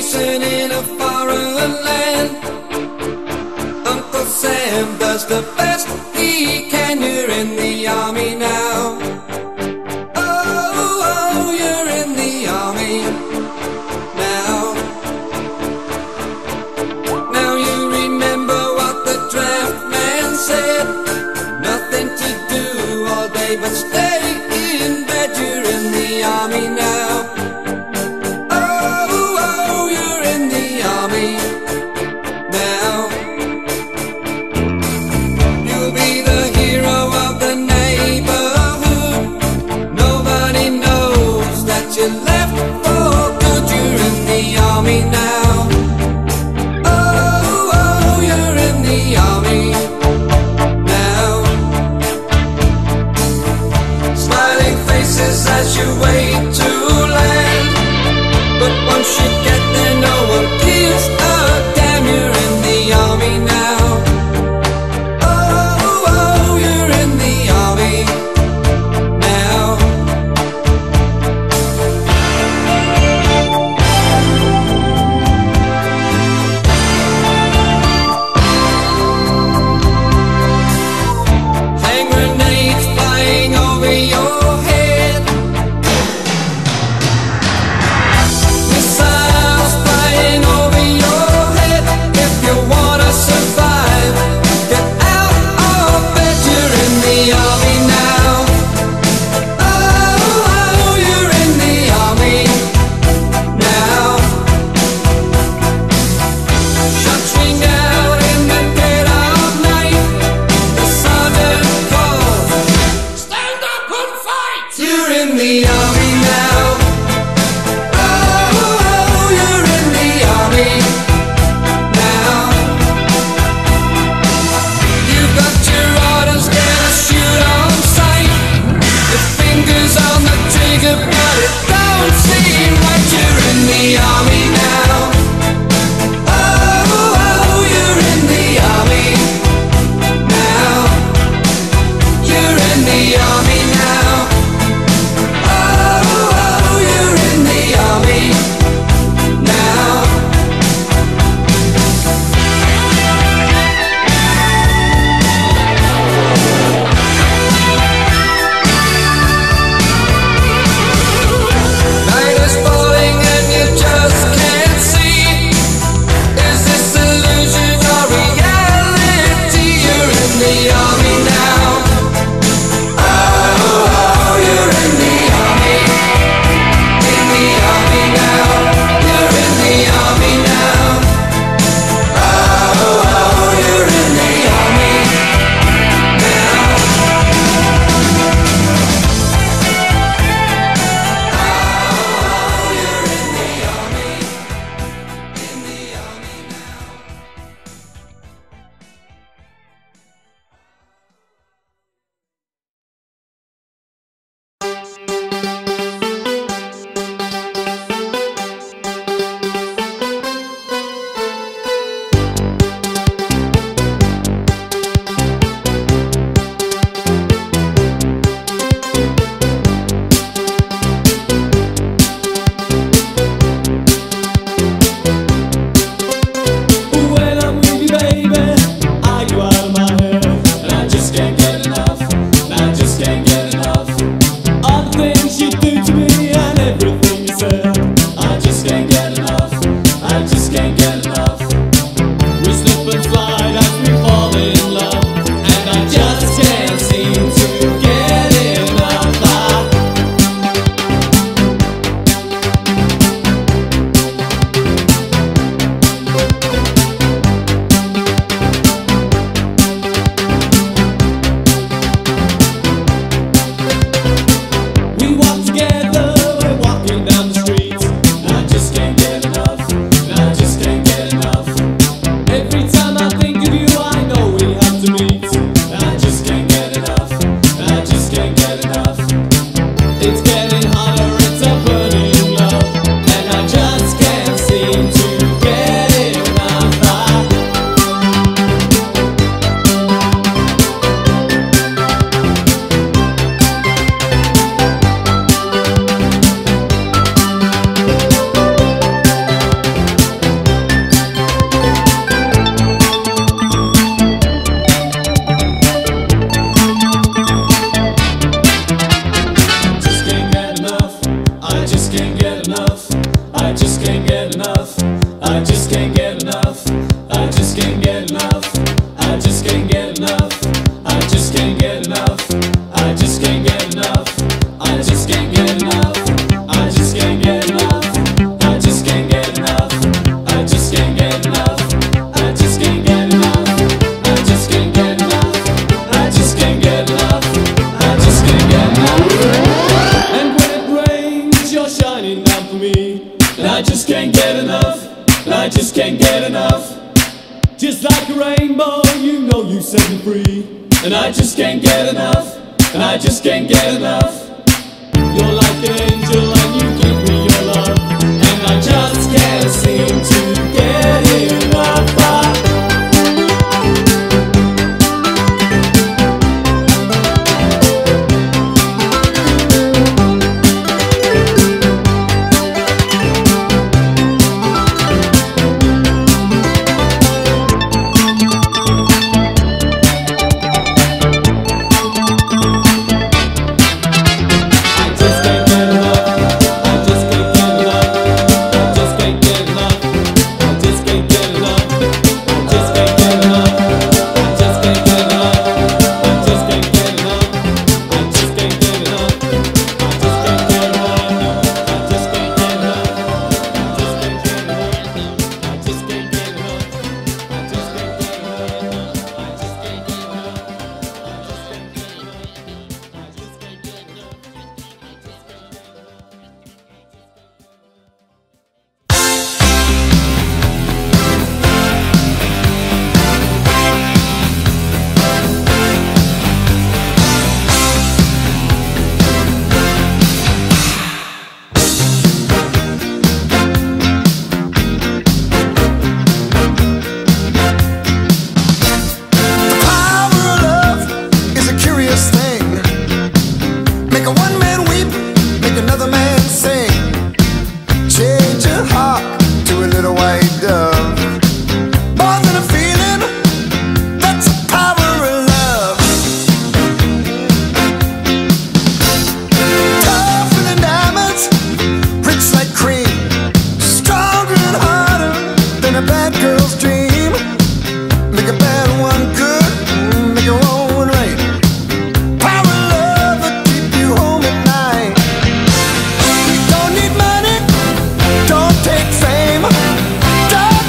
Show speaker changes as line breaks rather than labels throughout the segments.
racing in a foreign land. Uncle Sam does the best he can. You're in the army now. Oh, you're in the army now. Now you remember what the draft man said. Nothing to do all day but stay in bed. You're in the army now. Oh, you're in the army now. You'll be the hero of the neighborhood. Nobody knows that you left for good. You're in the army now. Oh, you're in the army now. Smiling faces as you wait to land. But once you get there, no one gives a damn. You're in the army now. Oh, you're in the army now. Hand grenades flying over your head. Missiles flying over your head. If you wanna survive, get out of bed. You're in the army now. Oh, you're in the army now. Shots ring out in the dead of night. The sergeant calls, stand up and fight. You're in the army now. Oh, you're in the army now. You've got your orders, gonna shoot on sight. Your fingers on the trigger, but it don't seem right. You're in the army now. Oh, you're in the army now. You're in the army now. Oh, you're in the army now. Night is falling and you just can't see. Is this illusion or reality? You're in the army now. Oh, you're in the army. In the army now. You're in the army now. Oh, you're in the army now. Oh, you're in the army. In the army now.
When I'm with you, baby, are you out of my head? And I just can't get enough. I just can't get enough. All the things you do to me and everything you said. I just can't get enough. I just can't get enough. We slip and slide as we fall in love, and I just can't seem to get enough. We walk together, we're walking down the street. I just can't get can't get enough. I just can't get enough. I just can't get enough. I just can't get enough. I just can't get enough. I just can't get enough. I just can't get enough. I just can't get enough. I just can't get enough. I just can't get enough. I just can't get enough. I just can't get enough. I just can't get enough. I just can't get enough. And when it rains, you're shining down for me. And I just can't get enough. And I just can't get enough. Just like a rainbow, you know you set me free. And I just can't get enough. And I just can't get enough. You're like an angel and you give me your love. And I just can't seem to get enough.
Don't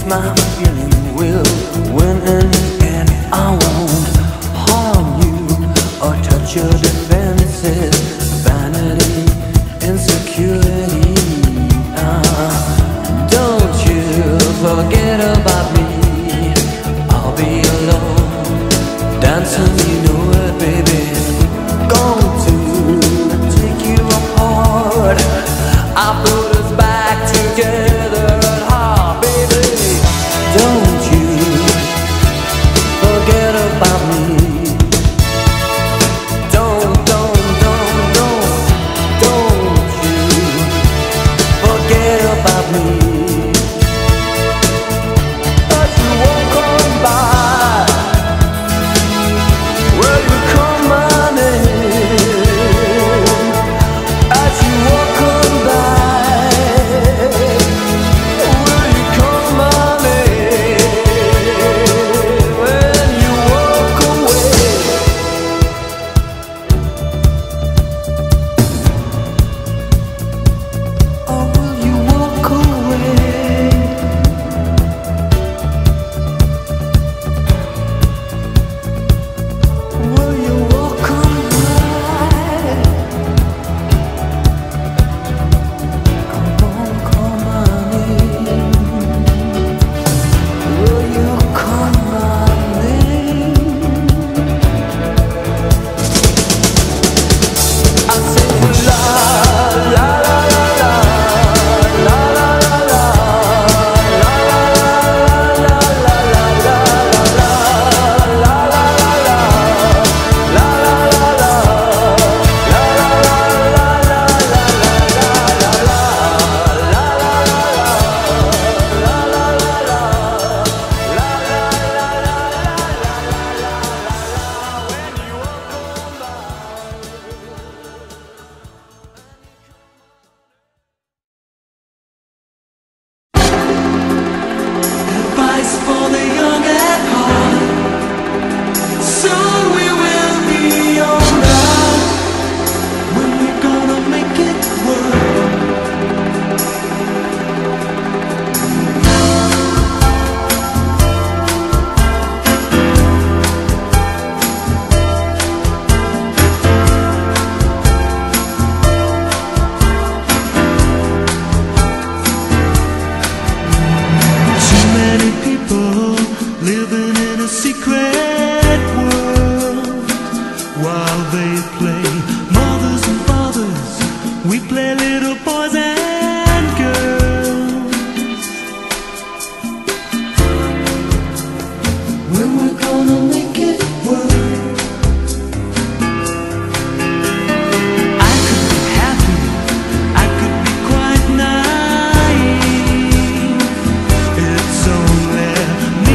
my feeling will win in the end. I won't harm you or touch your defenses. Vanity, insecurity. Don't you forget about me. I'll be alone, dancing, you know it, baby. Going to take you apart. I put us back together at heart, baby. Don't you forget about me. Don't you forget about me. But you won't come by. Will you come my name? As you walk on by, will you come my name? When you walk away, or will you walk away? Will you walk on by? Come on, call my name. Will you call my name? I say la la la la la la la la la la la Advice for the young at heart. Soon we will be alright. When we're gonna make it work. Too many people living in a secret world. While they play mothers and fathers, we play little boys and girls. When we're gonna make it work. I could be happy, I could be quite naive. It's only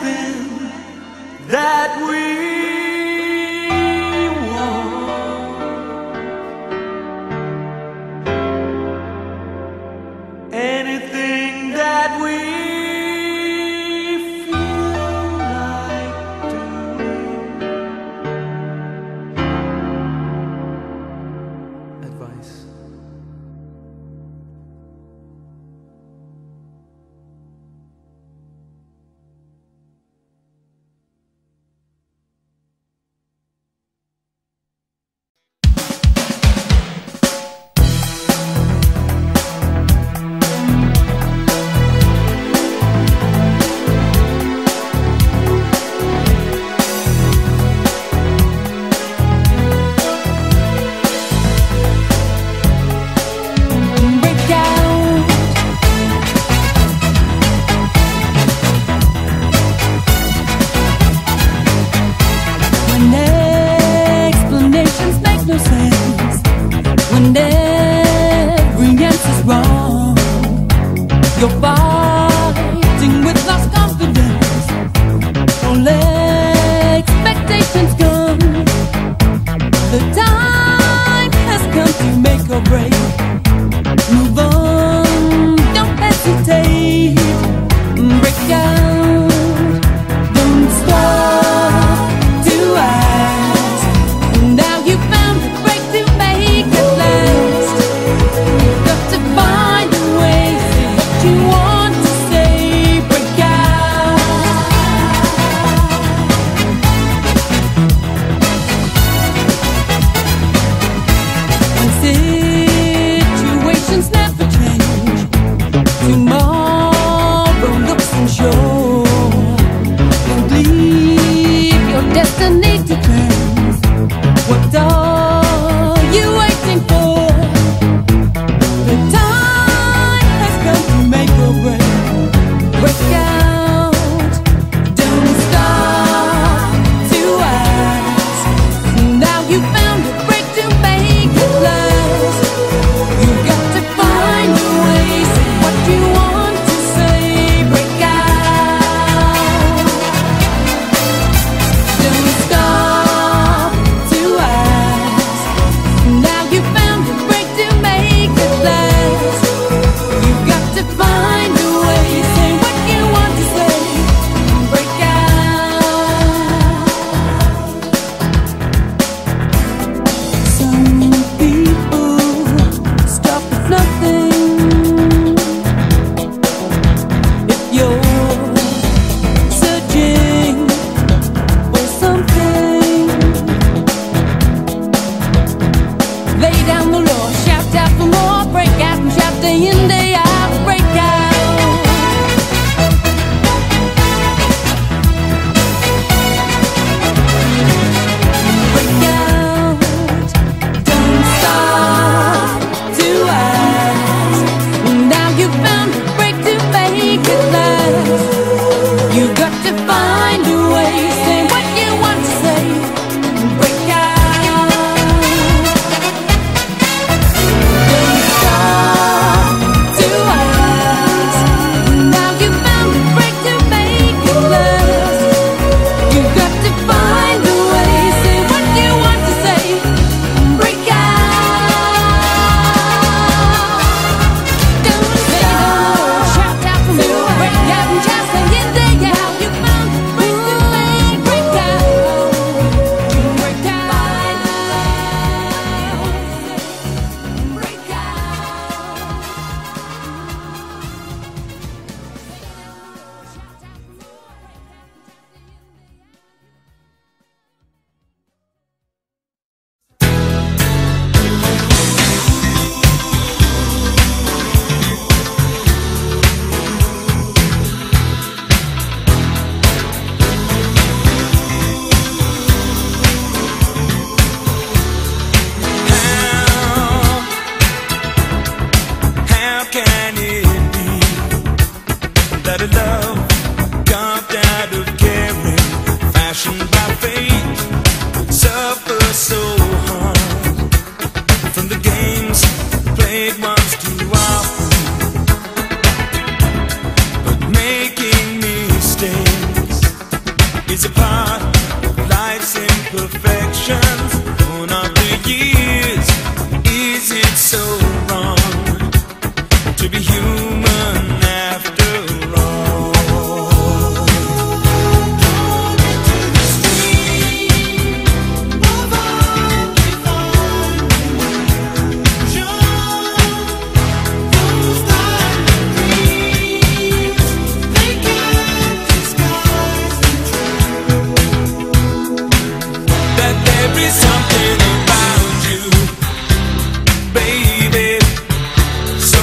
anything that we want, anything that we feel like doing. Advice.
When every answer's wrong, you're fighting with lost confidence. All expectations gone. The time has come to make or break. Move on, don't hesitate. Break out, don't stop to ask. Now you found a break to make it last. You've got to find a way, say what you want to say. Break out. When situations never change, tomorrow looks unsure. Don't leave your destiny to chance. What are you waiting for? The time has come to make or break. Break out, don't stop to ask. Now you found a break to make it last. You've got to find a way, say what you want to say. Break out, don't stop to ask. Now you found a break to make it last. You've got to find a way, say what you want to say. Break out. Some people stop at nothing. If you're searching for something, lay down the law, shout out for more. Break out and shout day in, day out. Break out. Break out. Don't stop to ask. Now you found a break to make it last. You got to find a way, say what you want to say. Break out. Don't stop to ask. Now you found a break to make it last. You got to find a way, say what you want to say. Break out. Don't stop. Shout out for more. Break out and just say it, day out. You found a break to make. Break
is a part of life's imperfections. Born of the years, is it so wrong to be human after all? Come into the stream of undefined illusion. Those diamond dreams, they can't disguise the truth that there is something about you, baby, so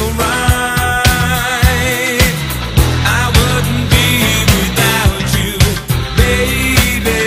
right. I wouldn't be without you, baby,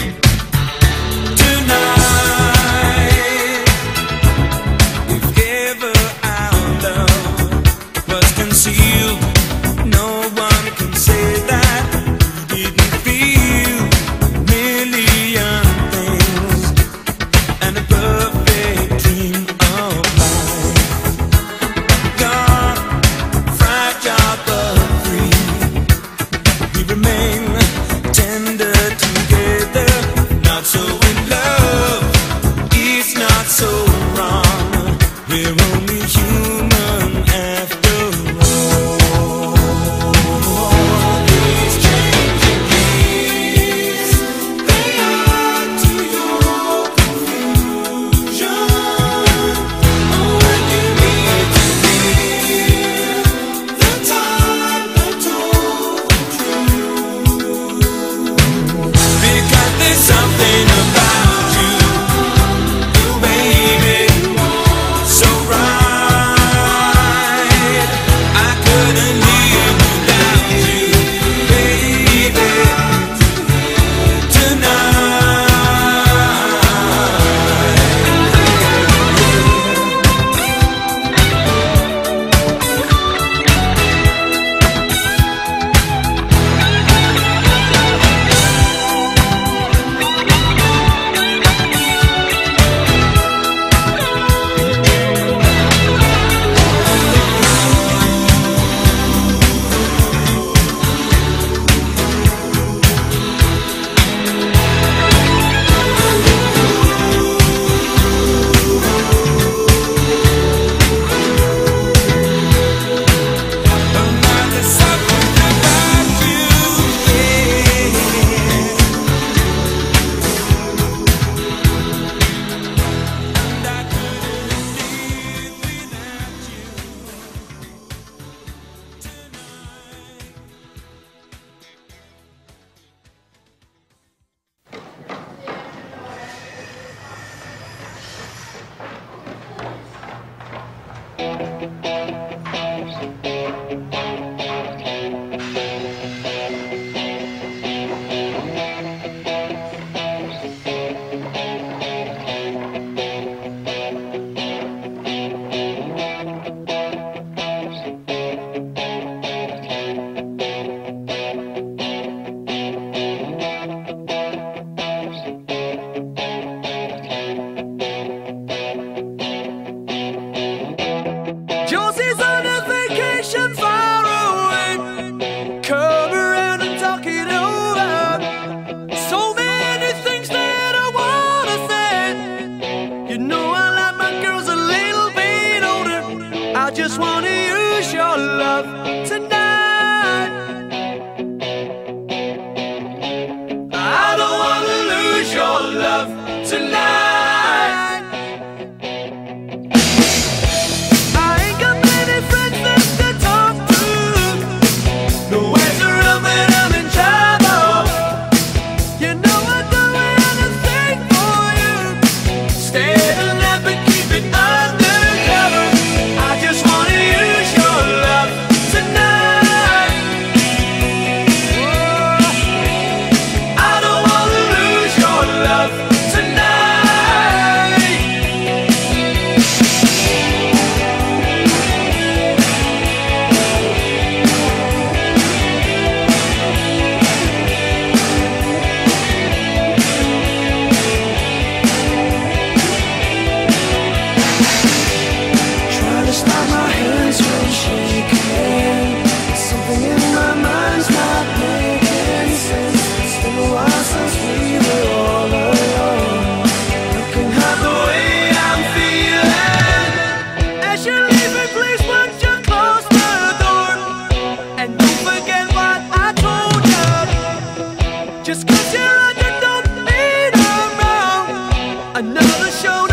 tonight. If ever our love was concealed, no one can say that we didn't feel a million things and a perfect dream of life. Gone, fragile but free, we remain tender together. Not so in love, it's not so wrong. We're only human after all. These changing keys, they add to your confusion. Oh, when you need to feel the time that told the truth, because there's something about you, baby, so right. I couldn't live without you, baby, there's something about you, and I couldn't live without you Josie's on a vacation far away. Come around and talk it over. So many things that I wanna say. You know I like my girls a little bit older. I just wanna use your love tonight. I don't wanna lose your love tonight. I ain't got many friends left to talk to. Nowhere's around when I'm in trouble. You know I'd do anything for you. Stay alive and keep it undercover. I just wanna use your love tonight. Whoa. I don't wanna lose your love tonight. 'cause you're right, you don't need around. Another show